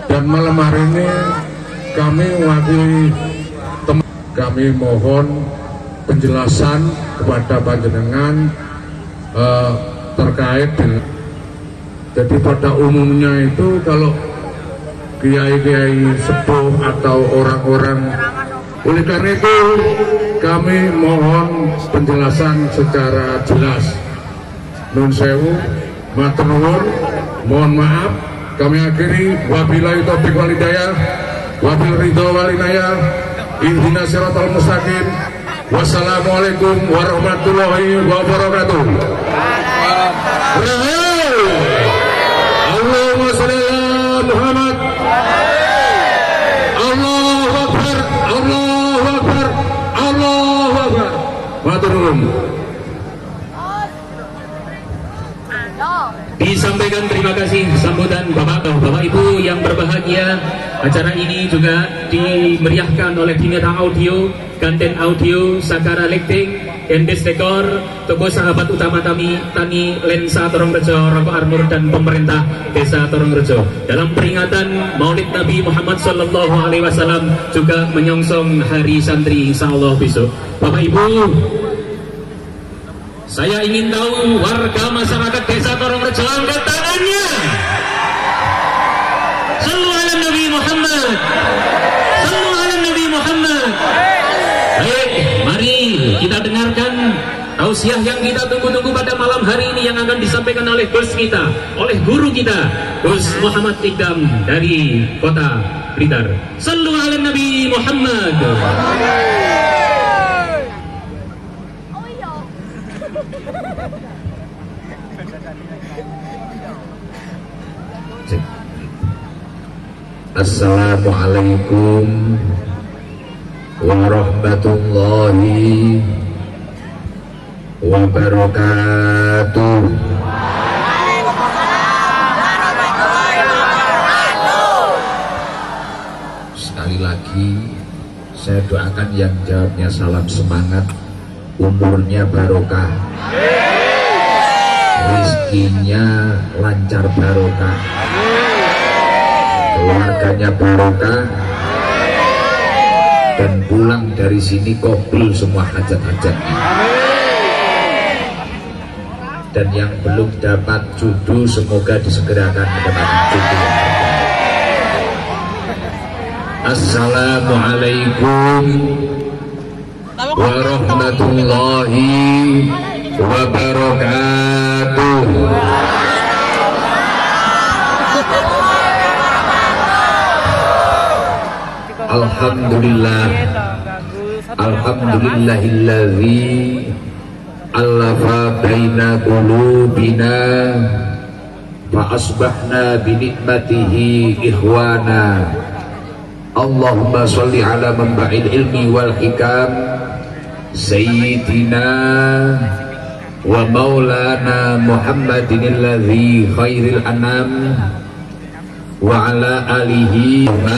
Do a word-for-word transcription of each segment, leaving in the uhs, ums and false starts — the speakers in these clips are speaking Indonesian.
Dan malam hari ini kami wakili teman, kami mohon penjelasan kepada panjenengan uh, terkait dengan, jadi pada umumnya itu kalau kiai-kiai sepuh atau orang-orang, oleh karena itu kami mohon penjelasan secara jelas. Nun sewu, matur nuwun, mohon maaf. Kami akhiri, wabillahi taufiq wal hidayah, wabil ridho wal inayah, ihdinas siratal mustaqim. Wassalamualaikum warahmatullahi wabarakatuh. Allahumma sholli ala Muhammad. Allahu akbar, Allahu akbar, Allahu akbar. Matur nuwun. Disampaikan terima kasih sambutan Bapak Bapak Ibu yang berbahagia. Acara ini juga dimeriahkan oleh Dinata Audio, Ganten Audio, Sakara Lighting, Endes Dekor, Toko Sahabat Utama Tani, Tani Lensa Torongrejo, Rokok Armur dan pemerintah Desa Torongrejo. Dalam peringatan Maulid Nabi Muhammad Sallallahu Alaihi Wasallam juga menyongsong Hari Santri Insya Allah besok. Bapak Ibu, saya ingin tahu warga masyarakat Desa Torongrejo angkat tangannya. Sallu ala Nabi Muhammad. Sallu ala Nabi Muhammad. Baik, mari kita dengarkan tausiah yang kita tunggu-tunggu pada malam hari ini yang akan disampaikan oleh bos kita, oleh guru kita, Gus Muhammad Ikdam dari Kota Blitar. Sallu ala Nabi Muhammad. Assalamualaikum warahmatullahi wabarakatuh. Sekali lagi saya doakan yang jawabnya salam semangat, umurnya barokah, rizkinya lancar barokah, keluarganya barokah, dan pulang dari sini kabul semua hajat-hajatnya. Dan yang belum dapat jodoh semoga disegerakan mendapatkan jodoh yang terbaik. Assalamualaikum warahmatullahi wabarakatuh. Alhamdulillah, alhamdulillahilladzi allafa baina qulubina fa asbahna bi nikmatihi ikhwana. Allahumma sholli ala manba'il ilmi wal hikam sayyidina wa maulana Muhammadin alladzi khairil anam wa ala alihi wa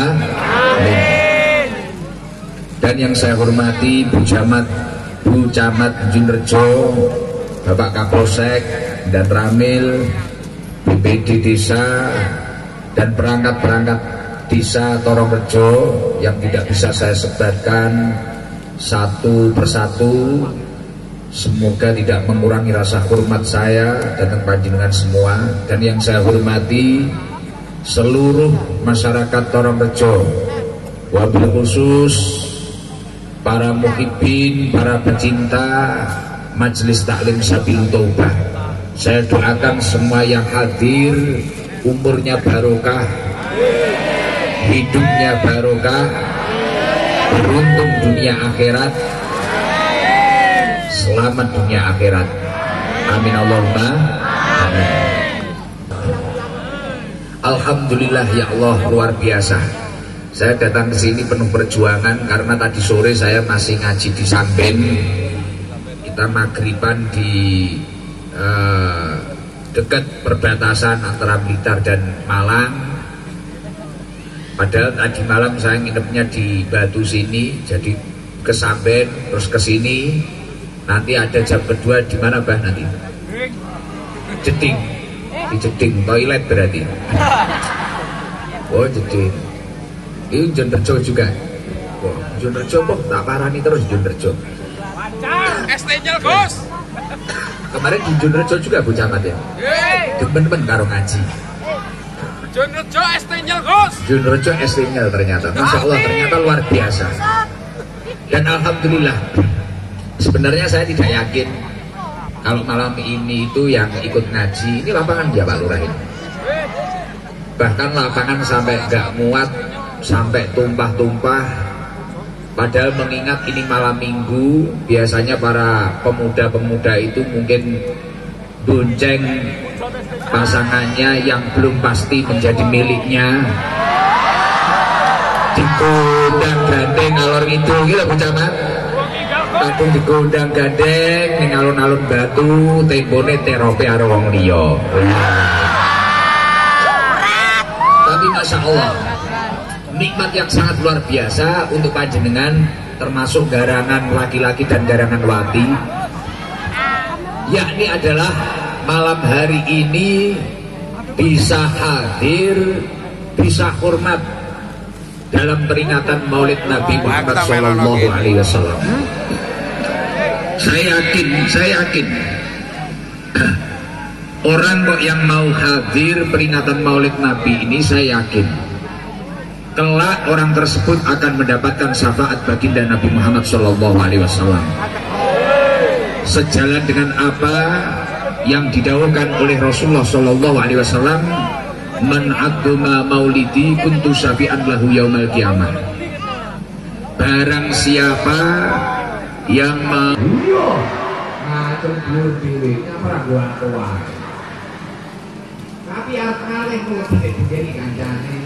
dan yang saya hormati Bu Camat, Bu Camat Junrejo, Bapak Kapolsek dan Ramil, B P D Desa dan perangkat-perangkat Desa Torongrejo yang tidak bisa saya sebarkan satu persatu. Semoga tidak mengurangi rasa hormat saya datang panjenengan semua. Dan yang saya hormati seluruh masyarakat Torongrejo, wabil khusus para muhibbin, para pecinta Majelis Taklim Sabilul Taubah. Saya doakan semua yang hadir umurnya barokah, hidupnya barokah, beruntung dunia akhirat, selamat dunia akhirat. Amin Allahumma amin. Alhamdulillah ya Allah, luar biasa. Saya datang ke sini penuh perjuangan karena tadi sore saya masih ngaji di Samben. Kita maghriban di uh, dekat perbatasan antara Blitar dan Malang. Padahal tadi malam saya nginepnya di Batu sini, jadi ke Samben terus ke sini. Nanti ada jam kedua di mana bah nanti? Jeding, di Jeding toilet berarti. Oh jadi ini Jonrejo juga. Wah, Jonrejo kok tak parani terus Jonrejo. S T-nya Gus. Kemarin di Jonrejo juga Bu Camat ya. Demen-demen karo ngaji. Jonrejo S T-nya Gus. Jonrejo S T-nya ternyata. Masya Allah ternyata luar biasa. Dan alhamdulillah. Sebenarnya saya tidak yakin kalau malam ini itu yang ikut ngaji ini lapangan ya Pak Lurah ini. Bahkan lapangan sampai nggak muat, sampai tumpah-tumpah. Padahal mengingat ini malam minggu, biasanya para pemuda-pemuda itu mungkin bonceng pasangannya yang belum pasti menjadi miliknya, digondang gandeng ngalor itu gitu Bu Camat. Kadung digondang gandeng ning alun-alun Batu, tembone terope karo wong liya. Tapi Masya Allah, nikmat yang sangat luar biasa untuk panjenengan, termasuk garangan laki-laki dan garangan wati, yakni adalah malam hari ini bisa hadir, bisa hormat dalam peringatan Maulid Nabi Muhammad Shallallahu Alaihi Wasallam. Saya yakin, saya yakin orang kok yang mau hadir peringatan Maulid Nabi ini, saya yakin kelak orang tersebut akan mendapatkan syafaat baginda Nabi Muhammad Shallallahu Alaihi Wasallam. Sejalan dengan apa yang didawuhkan oleh Rasulullah Shallallahu Alaihi Wasallam, man agama maulidi kuntu syafi'an lahu yaumal qiyamah. Barang siapa yang mau ngatur diri apa gua tua, tapi alih mau jadi kancane.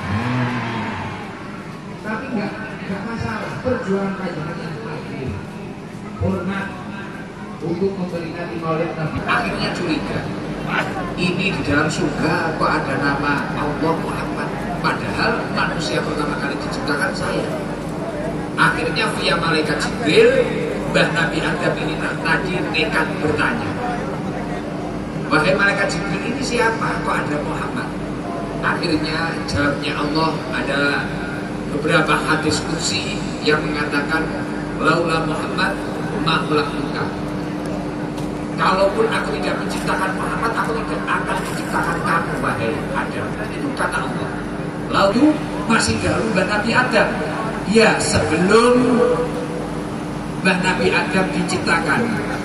Tapi enggak, enggak masalah, perjuangan kajian yang hadir, hormat untuk memberikan Maulid Nabi. Akhirnya curiga, ini di dalam surga kok ada nama Allah Muhammad, padahal manusia pertama kali diciptakan saya. Akhirnya via malaikat Jibril, Mbah Nabi Adam ini tadi nekat bertanya, wahai malaikat Jibril, ini siapa kok ada Muhammad? Akhirnya jawabnya Allah ada beberapa hadis qudsi yang mengatakan laula Muhammad ma khalaqtuka. Kalaupun aku tidak menciptakan Muhammad, aku tidak akan menciptakan kamu wahai Adam. Itu kata Allah. Lalu masih gaul Mbah Nabi Adam. Ya, sebelum Mbah Nabi Adam diciptakan,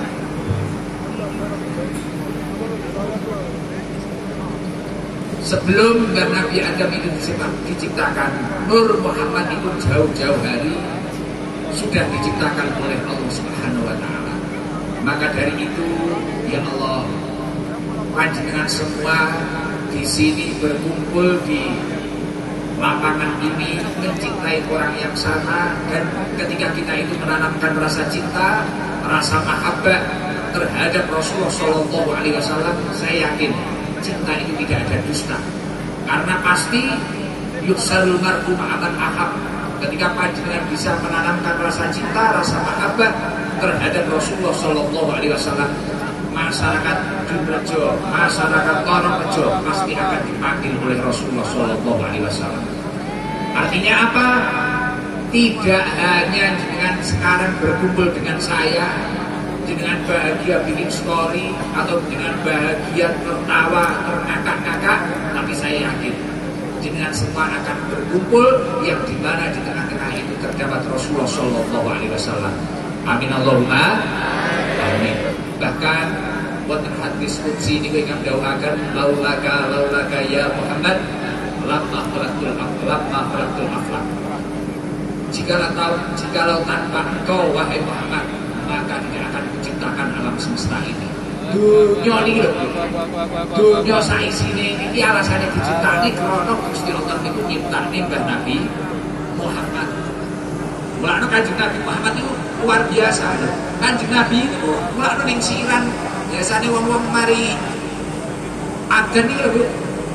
sebelum Mbah Nabi Adam itu diciptakan, Nur Muhammad itu jauh-jauh hari sudah diciptakan oleh Allah Subhanahu wa Ta'ala. Maka dari itu, ya Allah, panjenengan semua di sini berkumpul di lapangan ini mencintai orang yang sama, dan ketika kita itu menanamkan rasa cinta, rasa mahabbah terhadap Rasulullah Shallallahu Alaihi Wasallam, saya yakin cinta itu tidak ada dusta, karena pasti yuksalul mar'u ma'aman ahab. Ketika panjenengan bisa menanamkan rasa cinta, rasa mahabbah terhadap Rasulullah Shallallahu Alaihi Wasallam, masyarakat Jonrejo, masyarakat Tonorejo pasti akan dipanggil oleh Rasulullah Shallallahu Alaihi Wasallam. Artinya apa? Tidak hanya dengan sekarang berkumpul dengan saya, dengan bahagia bikin story, atau dengan bahagia tertawa, terngakak-ngakak, tapi saya yakin dengan semua akan berkumpul yang dimana di tengah-tengah itu terdapat Rasulullah Shallallahu Alaihi Wasallam. Amin Allahumma amin. Bahkan wonten hadis qudsi niku ingkang dawuhaken laulaka laulaka ya Muhammad lamma khalaqtul lamma khalaqtul aflaq. Jikalau tahu jikalau tanpa engkau wahai Muhammad, maka tidak akan menciptakan alam semesta ini. Dunia ini lho, dunia saisine iki alasane diciptakne krana Gusti Allah niku nyiptakne Mbah Nabi Muhammad. Mulane Kanjeng Nabi Muhammad itu luar biasa. Kanjeng Nabi itu mulane ning siran biasane wong-wong mari adan iki lho,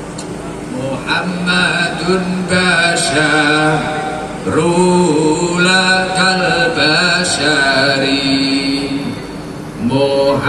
Muhammadun basyarul kal basyari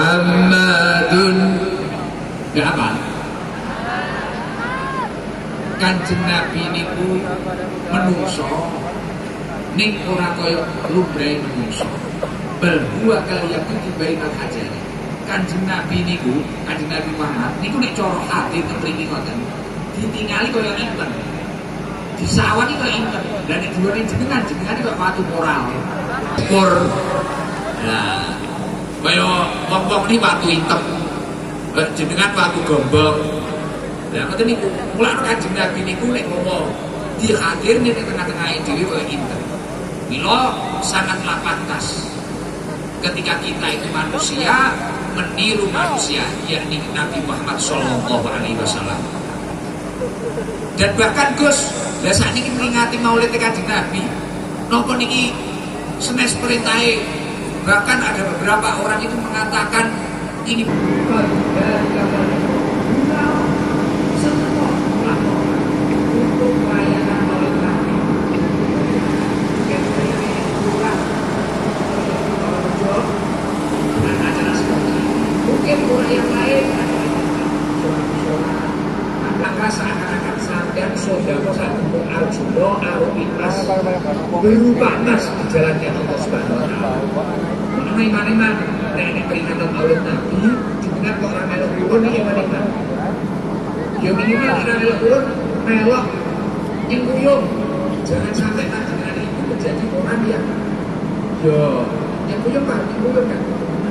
Muhammadun. Gak apa? Kanjeng Nabi niku menungso ning ora kaya lumrahe menungso. Bal huwa kaliyatu bainal hajar. Kanjeng Nabi niku, Kanjeng Nabi Muhammad niku nek cara hadis mriki ngoten. Ditingali kaya inten. Disawani kaya inten. Lah nek dhuwure jenengan jenengan kok watu moral. Kur. Nah, kaya wong-wong iki watu item. Jenengan watu gombong. Lah ngoten niku, mulane Kanjeng Nabi niku nek ngomong dihadirne ning tengah-tengah dhewe kaya inten. Mila sangatlah pantas ketika kita itu manusia meniru manusia, yakni Nabi Muhammad Shallallahu Alaihi Wasallam. Dan bahkan Gus, lah sakniki meringati Maulid Kanjeng Nabi, napa niki senes perintahe, bahkan ada beberapa orang itu mengatakan ini mungkin orang yang lain maka seakan-akan sampean sodako satu arjuno arupitas berupa tas di jalannya Allah Subhanahu wa Ta'ala. Mengenai mana-mana nenek peringatan Maulid Nabi dengan orang melok turun ini mana-mana ya minimal kita melok turun melok yang kuyung. Jangan sampai nanti hari itu menjadi orang yang ya yang kuyung pak, yang kuyung kan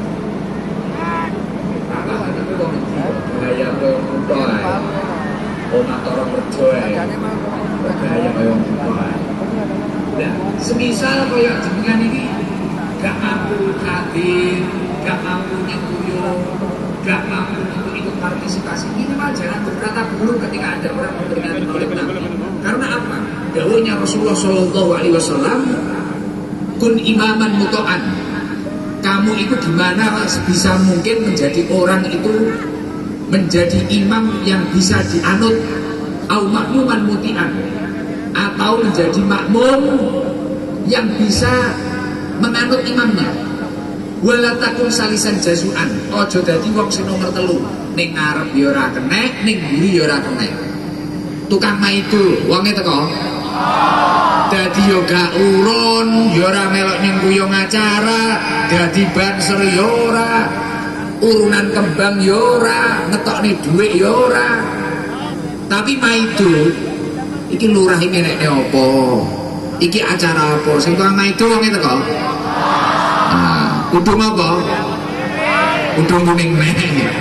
apa itu kok gaya koyo mutoy omah toro perjoe gaya koyo mutoy. Nah semisal koyo jenengan ini gak mampu hadir, gak mampu nyekuyung, gak mampu untuk ikut partisipasi, minimal jangan berkata buruk ketika ada orang memperingati Maulid Nabi. Karena apa? Dawuhnya Rasulullah Shallallahu Alaihi Wasallam, kun imaman muto'an. Kamu itu dimana sebisa mungkin menjadi orang itu menjadi imam yang bisa dianut, au makmuman mutian, atau menjadi makmum yang bisa menganut imamnya. Wala takun salisan jasuan, ojo dadi wong sing nomor telu, ning ngarep ya ora kenek, ning mburi ya ora kenek. Tukang maidu wonge teko dadi yo gak urun, yo ora melok ning kuyung acara, dadi banser yo ora, urunan kembang yo ora, ngetokne dhuwit yo ora. Tapi maidu iki lurah iki nek apa? Iki acara apa? Sing tukang maidu wong teko. Nah, udung apa? Udung kuning meh.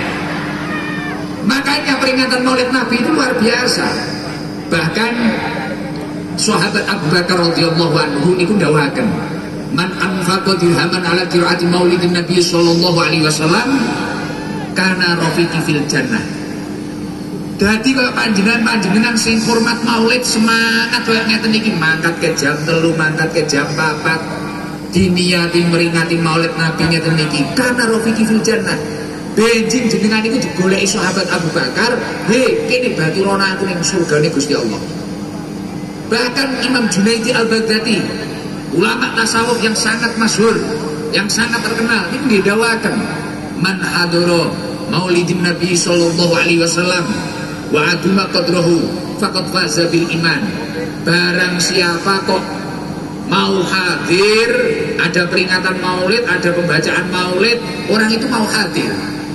Makanya peringatan Maulid Nabi itu luar biasa. Bahkan sahabat Abu Bakar radhiyallahu anhu niku ndawaken, man anfaqa dirhaman ala qiraati maulidin Nabi sallallahu alaihi wasallam kana rafiqi fil jannah. Dadi kaya panjenengan-panjenengan sing hormat maulid semangat kaya ngeten iki, mangkat ke jam telu, mangkat ke jam papat, diniati meringati maulid Nabi ngeten iki, kana rafiqi fil jannah. Benjing jenengan iku digoleki sahabat Abu Bakar, "He, kene baturana aku ning surgane Gusti Allah." Bahkan Imam Junaidi Al-Baghdadi, ulama tasawuf yang sangat masyhur, yang sangat terkenal, ini didawakan, man hadara maulidin Nabi sallallahu alaihi wasallam wa aduma qadrahu faqad faza bil iman. Barang siapa kok mau hadir, ada peringatan maulid, ada pembacaan maulid, orang itu mau hadir,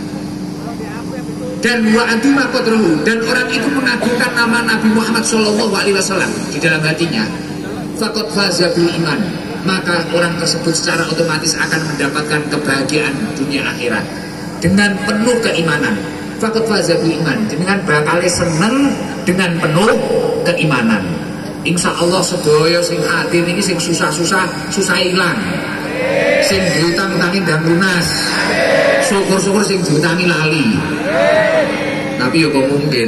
dan wa aduma qadrahu, dan orang itu mengagungkan nama Nabi Muhammad Shallallahu Alaihi Wasallam di dalam hatinya, faqad faza bil iman, maka orang tersebut secara otomatis akan mendapatkan kebahagiaan dunia akhirat dengan penuh keimanan. Faqad faza bil iman, dengan bakal seneng dengan penuh keimanan. Insya Allah sedaya sing hadir ini sing susah-susah susah hilang, sing diutang-utangi dan lunas, syukur-syukur sing diutangi lali. Tapi ya kok mungkin.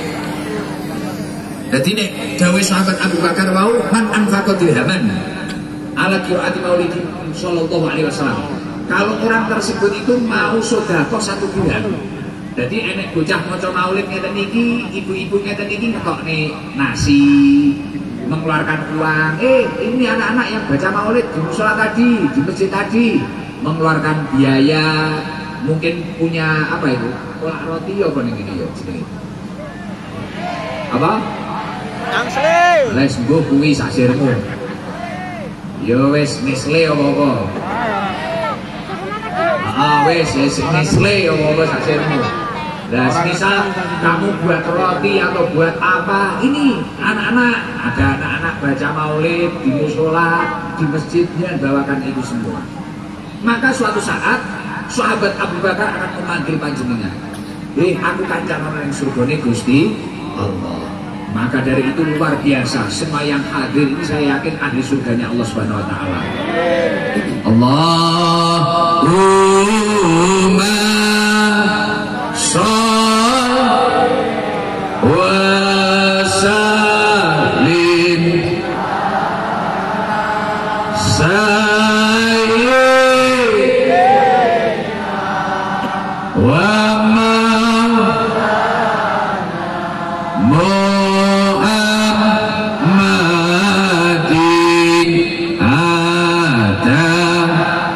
Jadi nek dawuh sahabat Abu Bakar wau, man anfaqa dirhaman ala qiraati maulidin sallallahu alaihi wasallam. Kalau orang tersebut itu mau sedekah satu bulan. Jadi enek bocah maca maulid ngeten iki, ibu-ibu ngeten iki ngetokne nasi, mengeluarkan uang. Eh, ini anak-anak yang baca maulid di mushola tadi, di masjid tadi, mengeluarkan biaya, mungkin punya apa itu? Kolak roti apa nih gini ya? Apa? Les mbok kuwi sasirmu. Ya wis Nestle apa-apa. Ah wis wis Nestle apa-apa sasirmu. Nah, misal kamu buat roti atau buat apa, ini anak-anak, ada anak-anak baca maulid di musola, di masjidnya bawakan itu semua. Maka suatu saat sahabat Abu Bakar akan memanggil panjenengan. Eh, aku kancanan yang surgane Gusti Allah. Maka dari itu luar biasa, semua yang hadir ini saya yakin ahli surganya Allah Subhanahu wa taala. Allahumma sholli wa sallim sayyidina wa Muhammadin adam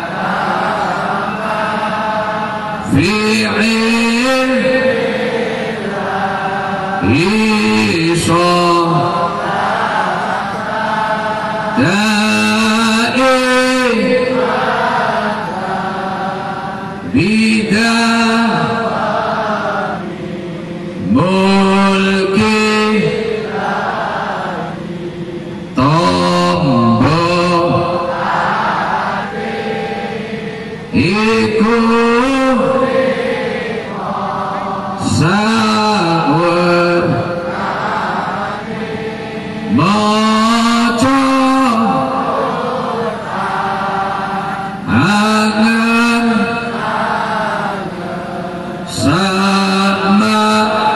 fi'i iso da'i bidah mulki tombo iku sawur maca angen sama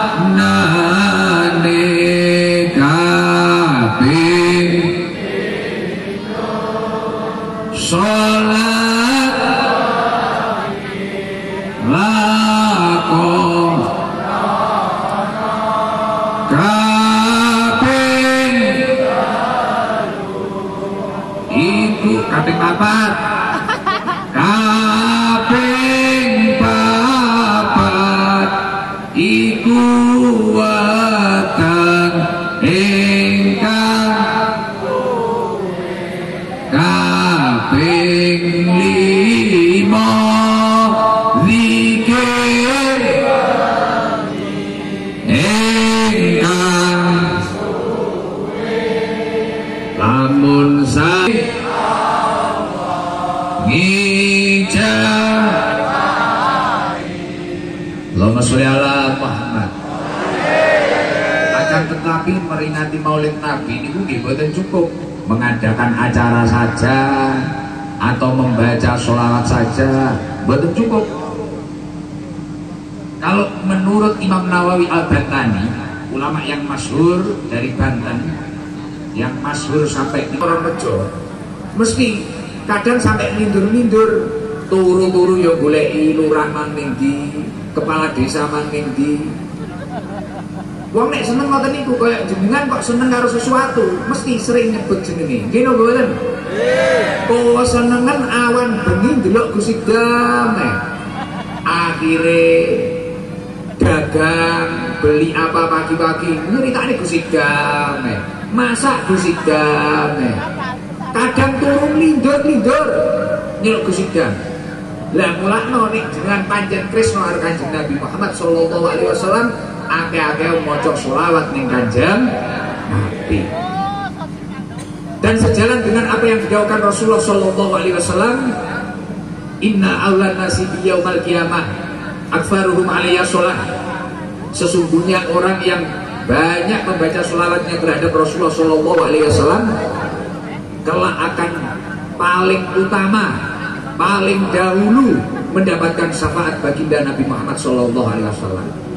nane kabeh salat lakon kaping iku kaping papat kaping papat iku watan ingkang kaping lima zikir ingkang lamun saya ngijab Allahumma sholli ala Muhammad. Akan tetapi meringati maulid Nabi itu bukan cukup mengadakan acara saja atau membaca sholawat saja, bukan cukup. Kalau menurut Imam Nawawi Al-Bantani, ulama yang masyhur dari Banten, yang masyhur sampai di Purworejo, mesti kadang sampai lindur-lindur, turu-turu ya goleki lurah maning di, kepala desa maning di. Wong nek seneng ngoten niku kaya jenengan kok seneng karo sesuatu, mesti sering nyebut jenenge. Nggih napa mboten? Nggih. Oh senengan awan bengi ndelok Gusti Damai. Akhire dagang beli apa pagi-pagi nyeritakne Gusti Damai. Masak Gusti Damai. Kadang turun lindur-lindur nyeluk Gusti Damai. Lah mulakno nek jenengan pancen Krisna karo Kanjeng Nabi Muhammad sallallahu alaihi wasallam, akeh-akeh maca sholawat ning Kanjeng Nabi. Dan sejalan dengan apa yang didhawuhkan Rasulullah sallallahu alaihi wasallam, inna awlan nasi bi yaumil qiyamah akfaruhum alayya sholah. Sesungguhnya orang yang banyak membaca sholawatnya terhadap Rasulullah sallallahu alaihi wasallam kelak akan paling utama, paling dahulu mendapatkan syafaat baginda Nabi Muhammad sallallahu alaihi wasallam.